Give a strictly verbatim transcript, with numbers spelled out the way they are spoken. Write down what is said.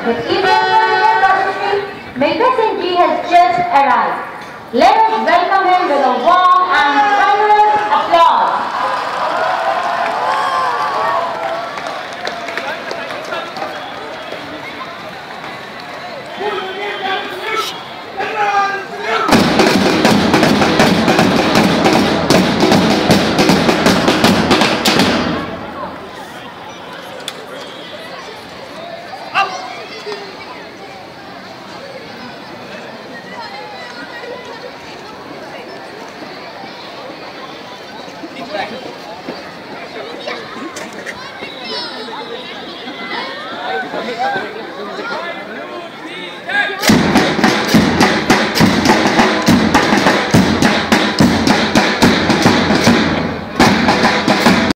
The Indian Royal Singh has just arrived. Let us welcome him with a warm